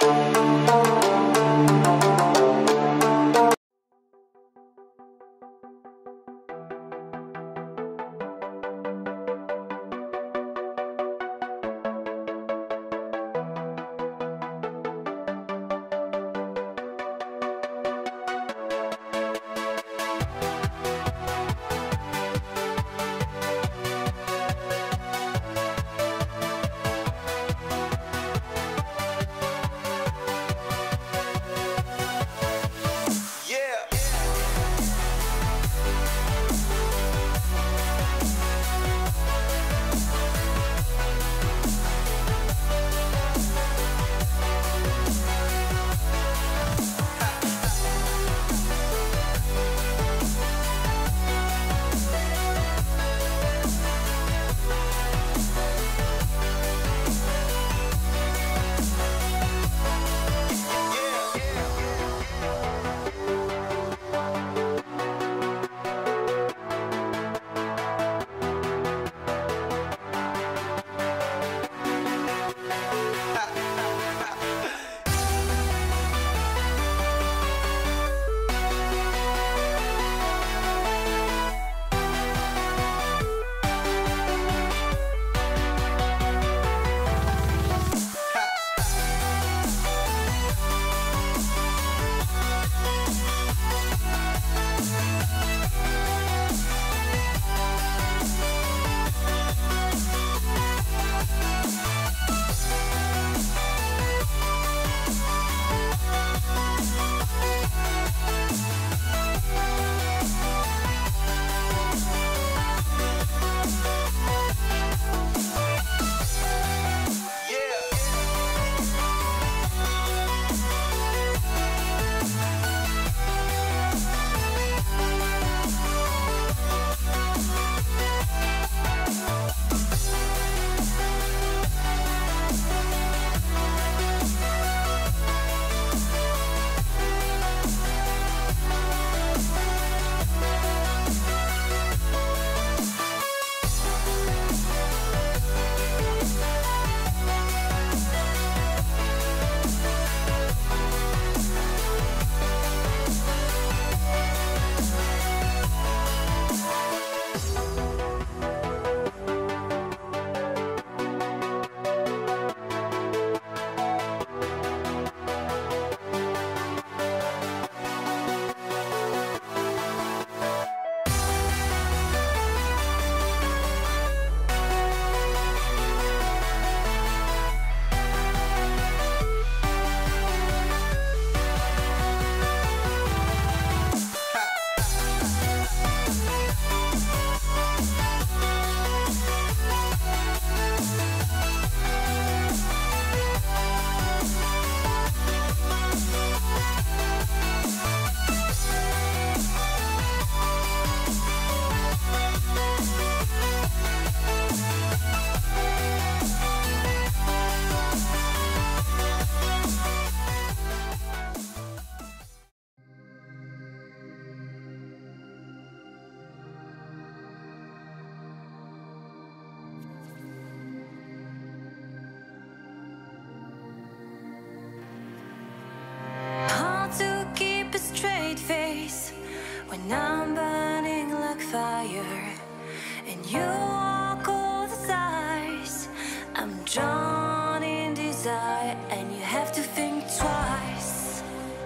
When I'm burning like fire and you walk all the sides, I'm drawn in desire and you have to think twice.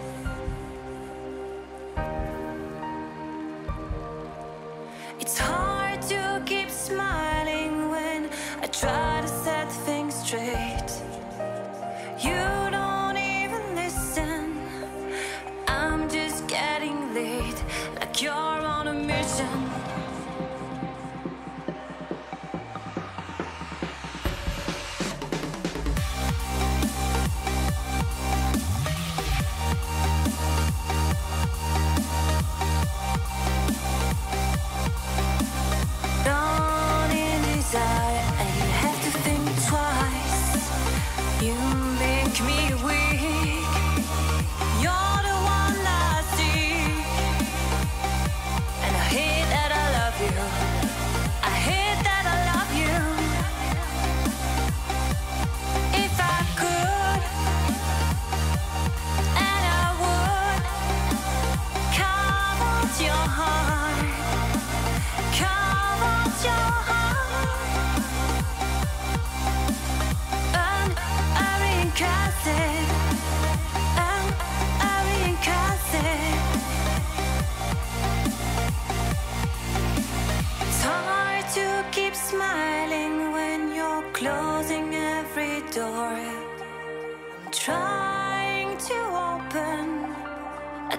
It's hard to keep smiling when I try to set things straight. You don't even listen. I'm just getting late, like you're on a mission. Drawn in desire and you have to think twice. You make me weak. You're the one I see, and I hate that I love you. I hate that I love you. If I could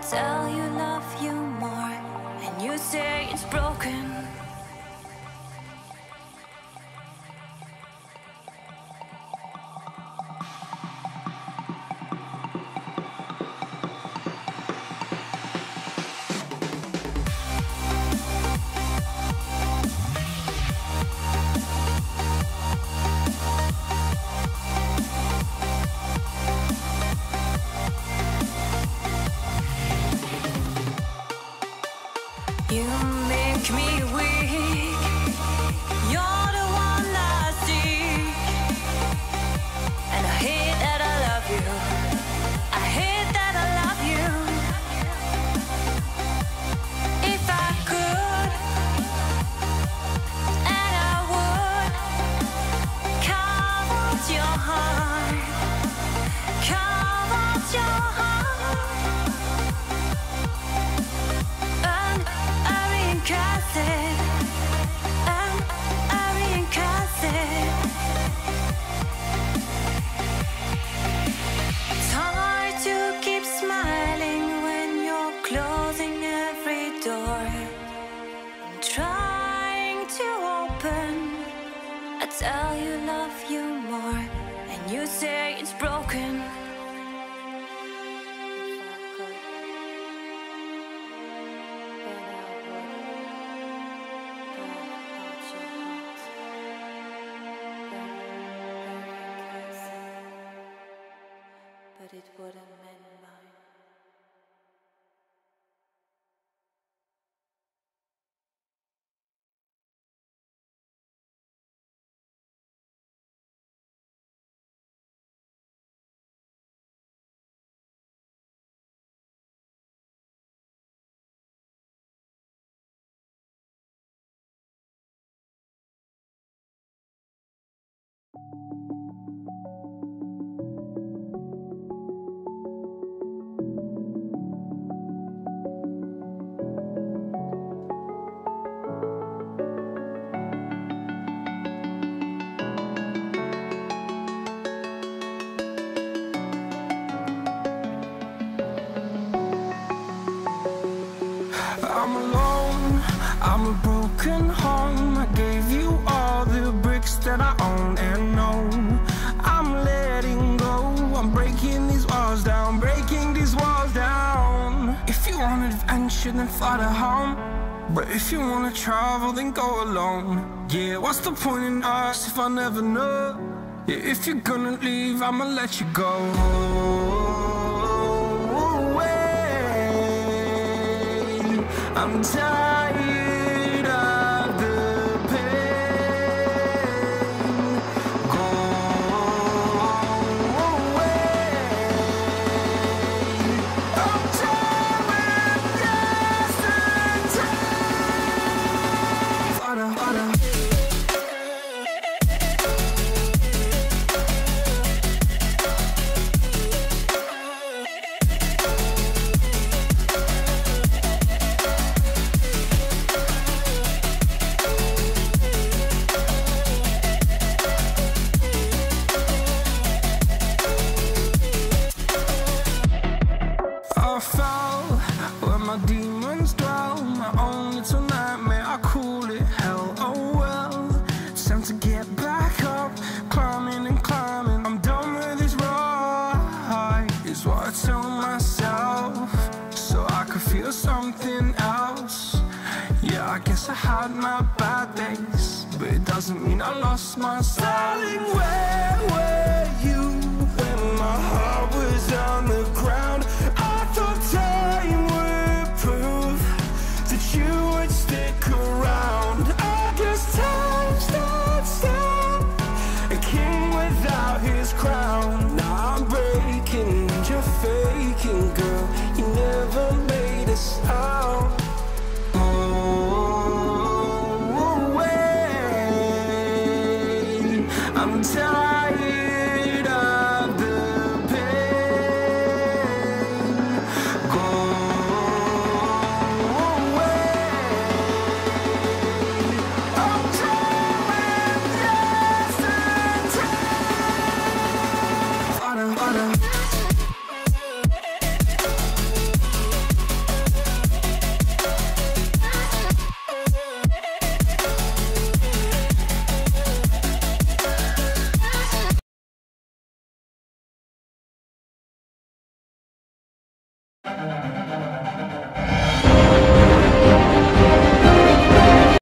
tell you love you more, and you say it's broken. You make me weak. You're the one I seek, and I hate that I love you. I hate that I love you. If I could, and I would, carve out your heart, carve out your heart. It's hard to keep smiling when you're closing every door. I'm trying to open. I tell you love you more, and you say it's broken. But it wouldn't mend mine. I'm alone, I'm a broken home. I gave you all the bricks that I own and know. I'm letting go, I'm breaking these walls down, breaking these walls down. If you want adventure, then fly to home. But if you wanna travel, then go alone. Yeah, what's the point in us if I never know? Yeah, if you're gonna leave, I'ma let you go. I'm tired of the pain. Go away. I'm tired of yesterday. Fada, fada. I fell where my demons dwell. My own little nightmare, I call it hell. Oh well, it's time to get back up, climbing and climbing. I'm done with this ride, is what I tell myself, so I could feel something else. Yeah, I guess I had my bad days, but it doesn't mean I lost my style. Darling, where were you